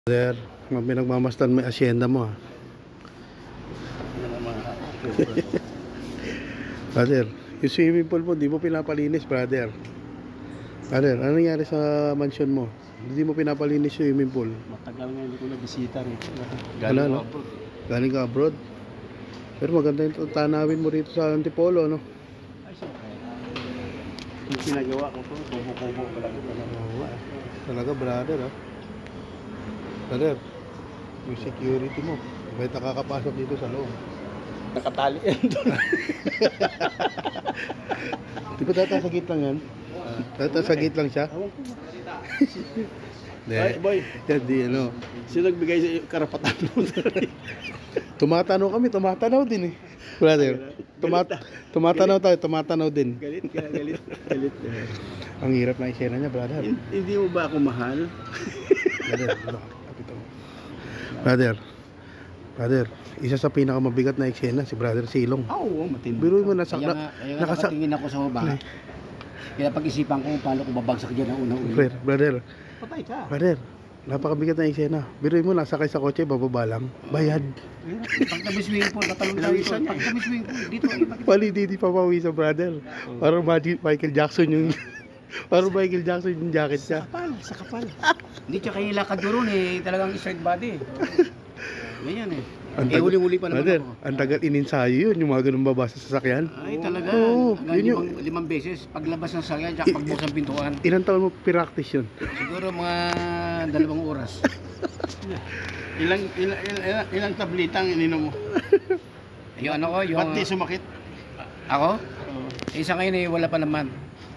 Brother, pinagmamastan may asyenda mo ha. Brother, yung swimming pool mo, di mo pinapalinis, brother. Brother, ano nangyari sa mansion mo? Hindi mo pinapalinis yung swimming pool. Matagal nga hindi ko na-bisita rin. Galing ka abroad. Galing ka abroad. Pero maganda yung tanawin mo rito sa Antipolo, no? Ay, siyempre. Yung sinagawa ko to, kubo-kubo pa lang ito. Oo, talaga, brother, ha? Brother, yung security mo, may nakakapasok dito sa loob. Nakatali yan doon. Di ba tatasagit lang yan? Tatasagit lang siya? Awang ko. Ay, boy. Yan, di ano. Sino nagbigay sa karapatan mo? Tumatanaw din eh. Brother, tumatanaw din. Galit. Ang hirap na eksena niya, brother. Hindi mo ba ako mahal? Brother, isa sa pinakamabigat na eksena si Brother Silong. Oo, matindi. Biro mo nakatingin ako sa baba. Kaya pag-isipan ko paano ko babagsak diyan ang unang-una. Brother, Patay ka. brother, napakabigat na eksena. Biro mo nasakay sa kotse, bababa lang. Bayad. Pag tabi-swing po, natalong tayo ito. Pag tabi-swing po, dito ay Di pa pauwi sa brother. Parang Michael Jackson yung jacket niya. Sa kapal. Hindi siya kayo lakad doon eh, talagang straight body. Ganyan eh. Huli-huli pa naman brother, ako. ang tagal ininsayo yun, yung mga ganun babasa sa sasakyan. Ay talaga, Oo, hanggang yun yung- limang beses, paglabas ng sakyan, tsaka pagbukas ng pintuan. Ilang taon mo practice yun? Siguro mga 2 oras. Ilang tablitang ininom mo? Yung ano ko, yung... Ba't di sumakit? Ako? Isa ngayon eh, wala pa naman.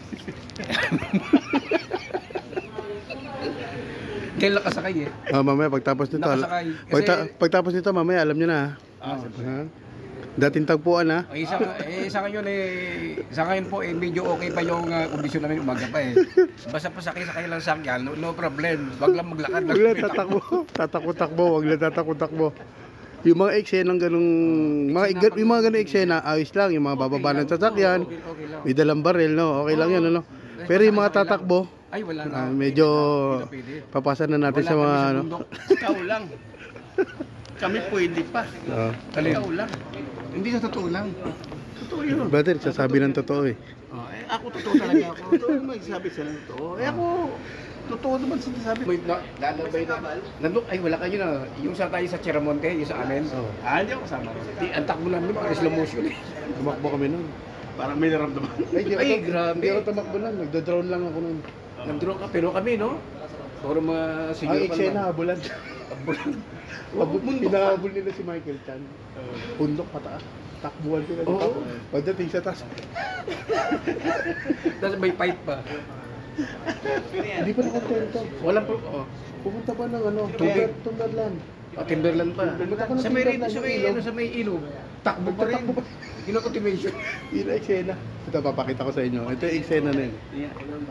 Kailan nakasakay eh. Mamaya pagtapos nito, Nakasakay. pagtapos nito mamaya alam nyo na. Ha? Dating tagpuan ha. Isa ngayon sa ngayon po medyo okay pa yung kondisyon namin umaga pa eh. Basta pasakay-sakay lang sakyan, no problem. Wag lang maglakad. Wag lang tatakbo, wag lang tatakbo. Yung mga eksenang ganung yung mga ganung eksena, ayos lang, yung mga bababa ng sasakyan, Okay lang. may dalang baril, no? Okay lang 'yan, ano? Pero yung mga tatakbo, Ay wala na. medyo Pwede. papasa na natin sa mga ano. Ikaw lang. Kami pwede pa. Oo. Ikaw lang. Hindi sa totoo lang. Totoo yun. Brother, sasabi ng totoo eh. Ako totoo talaga ako. Totoo yung magsabi sila ng totoo. Ako, totoo naman sinasabi. May lalabay na. Nandun, ay wala kayo na. Yung sa tayo sa Cheramonte, yung sa amin. Oo. Hindi ako kasama. Ang takbo namin, parang slow motion eh. Tumakbo kami noon. Parang may naramdaman. Ay, grabe. Hindi ako tumakbo noon, nagdo-drone lang ako noon. Nag-draw ka, pero kami, no? Puro mga Ang senior eksena, habulan. Bundok Pinahabol nila si Michael Chan. Bundok pataas. Takbuhan sila. Oo. Pagdating sa taas. Tapos may pipe pa. Hindi pa nakontento. Walang po, Pumunta pa ng ano, Tubig. Tundarlan. Timberland pa. Pumunta ka ng Sa may Timberland, sa yung may ilog. ano, sa may ilog. Takbo pa rin. Takbo pa. Ginakontimation. Yun ang eksena. Ito, papakita ko sa inyo. Ito yung eksena na yun. Yeah.